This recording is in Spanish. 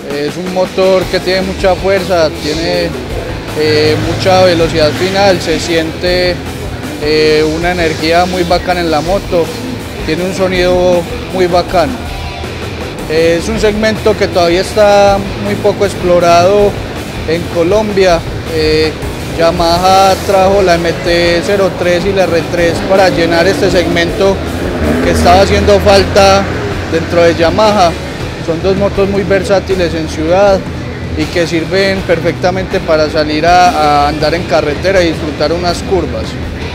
Es un motor que tiene mucha fuerza, tiene mucha velocidad final, se siente una energía muy bacana en la moto, tiene un sonido muy bacano. Es un segmento que todavía está muy poco explorado en Colombia. Yamaha trajo la MT-03 y la R3 para llenar este segmento que estaba haciendo falta dentro de Yamaha. Son dos motos muy versátiles en ciudad y que sirven perfectamente para salir a andar en carretera y disfrutar unas curvas.